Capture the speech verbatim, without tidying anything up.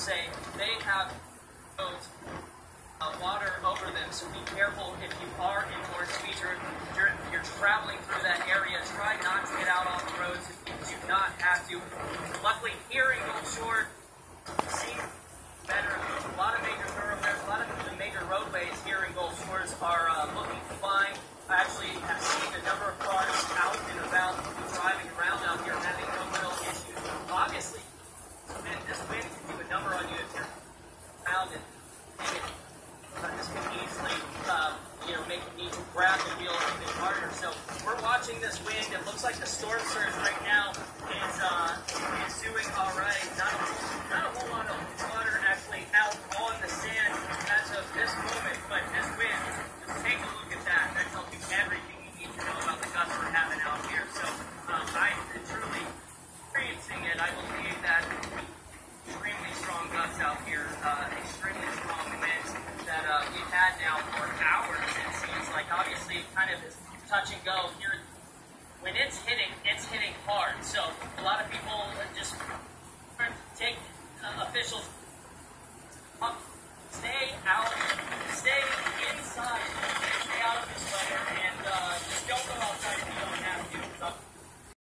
say they have roads, uh, water over them, so be careful if you are indoors. If you're, you're, you're traveling through that area, try not to get out on the roads if you do not have to. Luckily, here in Gulf Shore, seems better. A lot of major thoroughfares, a lot of the major roadways here in Gulf Shores are uh, looking fine. I actually have seen a number of cars out and about driving around out here having no real issues. Obviously, this wind can do a number on you if you're around and, and uh, this can easily, uh, you know, make you need to grab the wheel a bit harder. So we're watching this wind. It looks like the storm surge right now is uh, is doing all right. Not a, not a whole lot of water actually out on the sand as of this moment, but this wind, just take a look at that. That tells you everything you need to know about the gusts we're having out here. So um, I'm truly experiencing it. I believe that extremely strong gusts out here, uh, extremely strong winds that uh, we've had now for hours, it seems like. Obviously, it kind of is touch and go here. When it's hitting, it's hitting hard. So a lot of people just take uh, officials'